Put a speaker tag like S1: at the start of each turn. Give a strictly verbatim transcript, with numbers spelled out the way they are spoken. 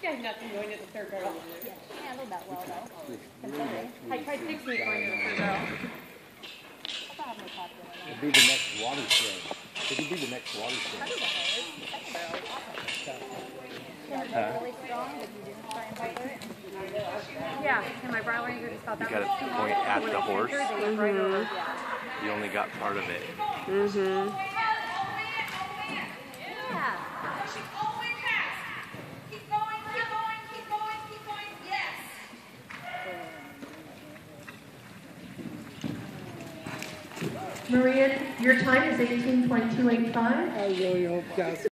S1: got nothing going to the third barrel.
S2: Yeah, she handled that well, though.
S1: I tried six meat going to the third barrel.
S3: It'll be the next watershed. It could be the next watershed.
S2: Huh? Really strong, but you didn't try and fight it.
S1: Yeah, and my brown ranger just thought that
S4: You
S1: was
S4: gotta
S1: too
S4: point
S1: long.
S4: at
S1: When
S4: the
S1: they
S4: horse.
S1: entered, they went right over.
S4: You only got part of it.
S5: Mm-hmm.
S2: Yeah.
S6: Keep going, keep going, keep going, keep going, yes.
S7: Maria, your time is eighteen point two eight five.
S5: I really hope that's